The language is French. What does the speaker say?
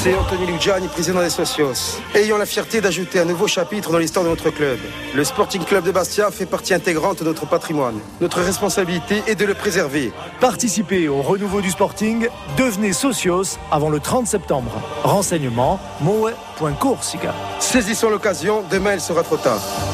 C'est Anthony Lugiani, président des Socios. Ayons la fierté d'ajouter un nouveau chapitre dans l'histoire de notre club. Le Sporting Club de Bastia fait partie intégrante de notre patrimoine. Notre responsabilité est de le préserver. Participez au renouveau du Sporting, devenez Socios avant le 30 septembre. Renseignements moe.corsica. Saisissons l'occasion, demain il sera trop tard.